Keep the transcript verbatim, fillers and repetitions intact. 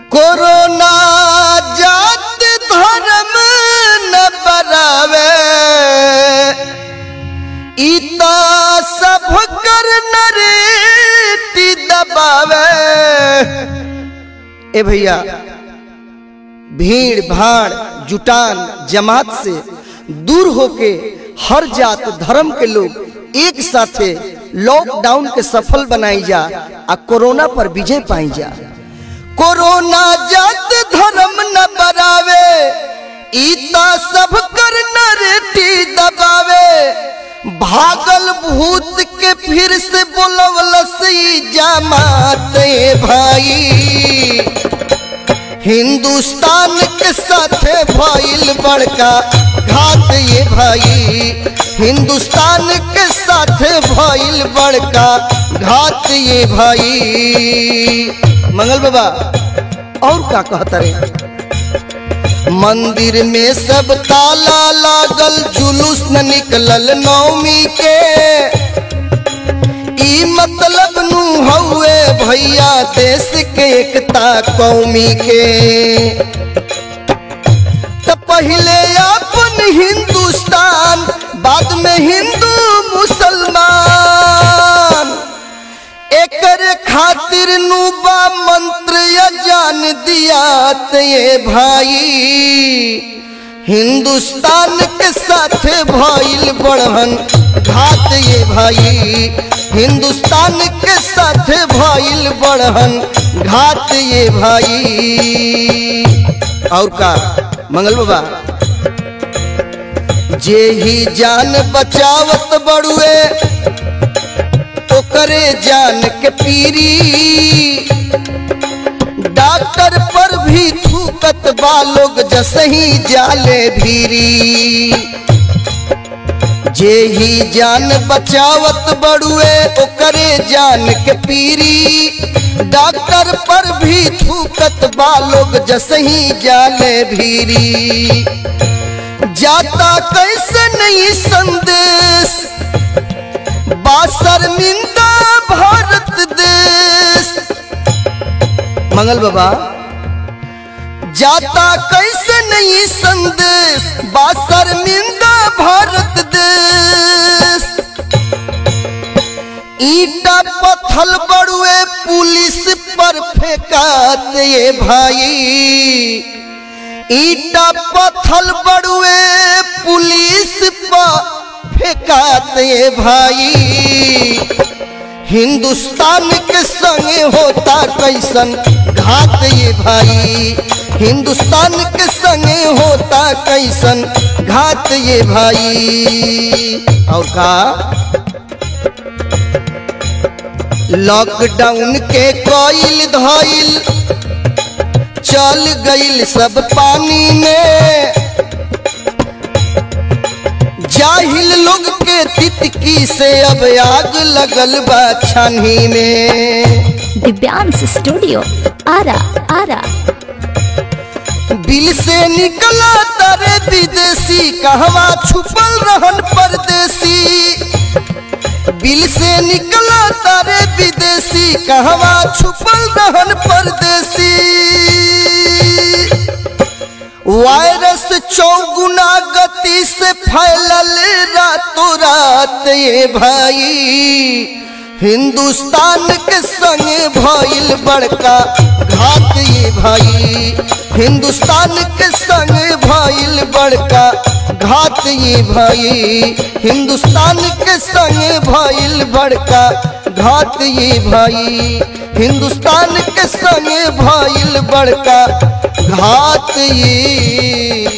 Corona जात धर्म न बरावे, इता सब कर नरेटी दबावे। ए भैया, भीड़ भाड़ जुटान जमात से दूर होके हर जात धर्म के लोग एक साथे लॉकडाउन के सफल बनाई जा आ कोरोना पर विजय पाई जा। कोरोना जात धर्म न बरावे, इता सब कर नरेटी दबावे। भागल भूत के फिर से बोलवलसी जमात भाई, हिंदुस्तान के साथे भइल बड़का घात ये भाई, हिंदुस्तान के साथे भइल बड़का घात ये भाई। मंगल बाबा और का कहता रे? मंदिर में सब ताला लागल, जुलूस न निकलल नौमी के। ई मतलब नू हुए भैया देश के एकता कौमी के। तो पहले अपन हिंदुस्तान, बाद में हिंदू मुसलमान। एकर खातिर नुबा मंत्र या जान दिया ये भाई, हिंदुस्तान के साथे भइल बड़हन घात ये भाई, हिंदुस्तान के साथे भइल बड़हन घात ये भाई। और का मंगल बाबा? जे ही जान बचावत बड़ुए ओकरे जान के पीरी। डॉक्टर पर भी थूकत बा लोग जैसे ही जाले भीरी। जे ही जान बचावत बड़ुए ओकरे जान के पीरी। डॉक्टर पर भी थूकत बा लोग जैसे ही जाले भीरी। जाता कैसे नहीं संदेश, शर्मिंदा भारत देश। मंगल बाबा, जाता कैसे नहीं संदेश, शर्मिंदा भारत देश। ईटा पत्थल बड़ुए पुलिस पर फेंकात ये भाई, ईटा पत्थल बड़ुए पुलिस पर फेंकात ये भाई। हिंदुस्तान के संगे होता कैसन घात ये भाई, हिंदुस्तान के संगे होता कैसन घात ये भाई। और का लॉकडाउन के कोइल धइल चल गइल सब पानी में। जाहिल लोग के तितकी से अब आग लगल बा छानी में। दिव्यांश स्टूडियो आरा आरा। बिल से निकला तारे विदेशी, कहवा छुपल रहन परदेसी। बिल से निकला तारे विदेशी, कहवा छुपल रहन परदेसी। वायरस चौगुना गति से फैलल रातों रात ये भाई, हिंदुस्तान के संगे भइल बड़का घात ये भाई, हिंदुस्तान के संगे भइल बड़का घात ये भाई, हिंदुस्तान के संगे भइल बड़का घात ये भाई, हिंदुस्तान के संगे भइल बड़का घात ये।